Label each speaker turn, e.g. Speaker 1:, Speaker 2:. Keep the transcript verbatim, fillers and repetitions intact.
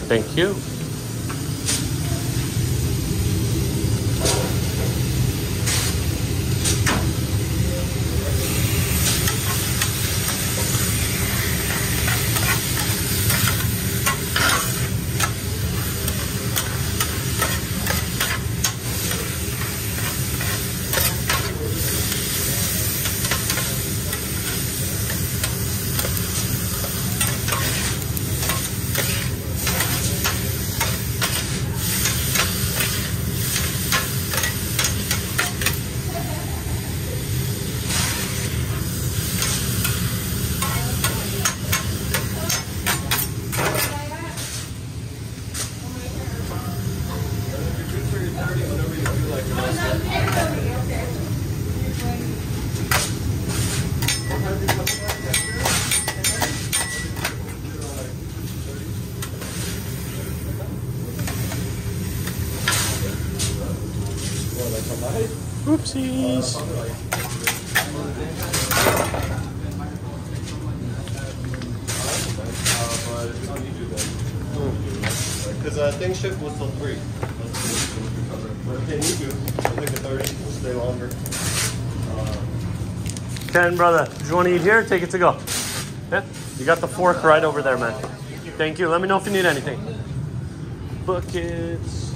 Speaker 1: Thank you. Oopsies.
Speaker 2: Because uh, things ship was till three. But if they need you, I think at thirty will stay longer. Uh,
Speaker 1: Ken, brother, do you want to eat here? Take it to go. Yeah, you got the fork right over there, man. Thank you. Let me know if you need anything. Buckets.